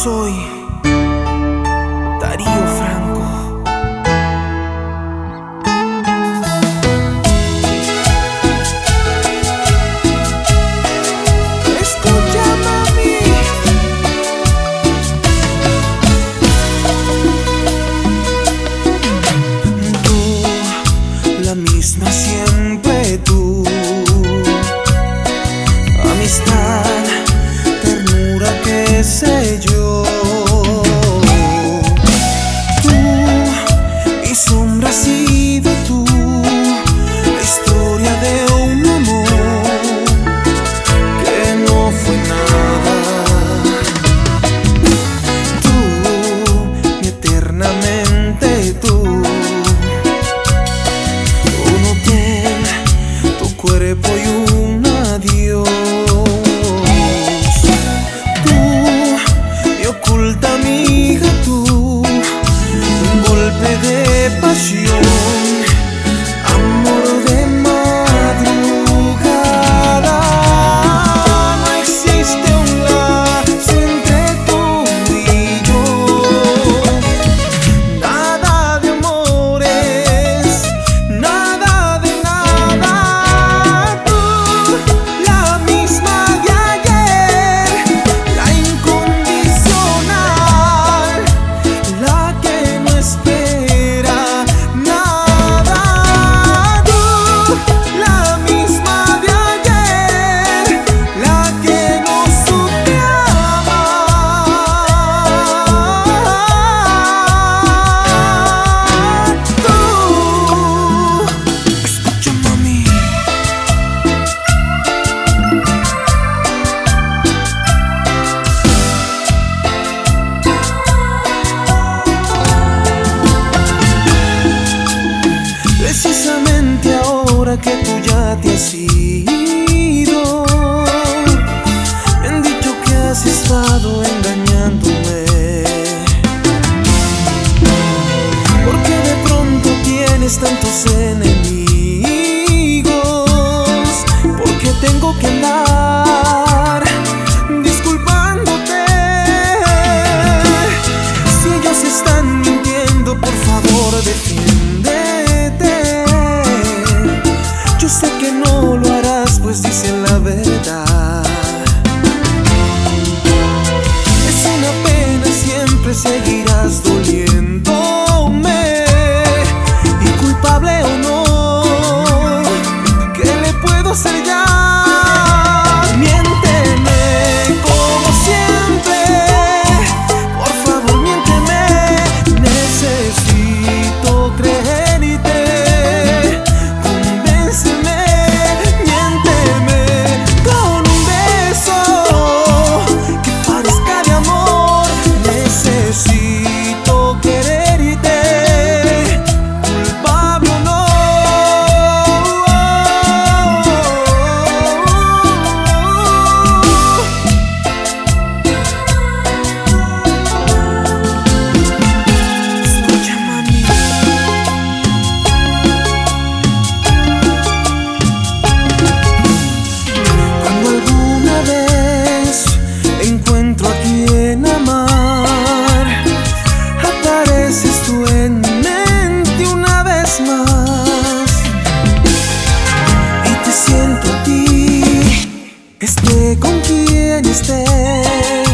soy Darío Franco. Escucha, mami. Tú, la misma siempre tú. Amistad, ternura, qué sé yo. Tú, mi sombra, has sido tú. La historia de un amor que no fue nada. Tú, mi eternamente tú. Uno tiene tu cuerpo y un adiós. Oculta amiga tú, un golpe de pasión, amor de madrugada. No existe un lazo entre tú y yo, nada de amores, nada de nada. Tú, la misma de ayer, la incondicional, la que no espera nada. Tú, la misma de ayer, la que no supe amar. Tú, escucha, mami. Precisamente ahora que tú ya te has ido, me han dicho que has estado engañándome, porque de pronto tienes tantos enemigos, porque tengo que andar disculpándote. Si ellos están mintiendo, por favor defiéndete. Yo sé que no lo harás, pues dicen la verdad. Es una pena, siempre seguirás doliéndome. Y culpable o no, ¿qué le puedo hacer ya? Miénteme como siempre, por favor miénteme. Necesito creerte. Convénceme, miénteme con un beso que parezca de amor. Necesito quererte, culpable o no. Escucha, mami. Cuando alguna vez encuentro a quien amar, apareces tú en mi mente una vez más, y te siento a ti, esté con quien esté.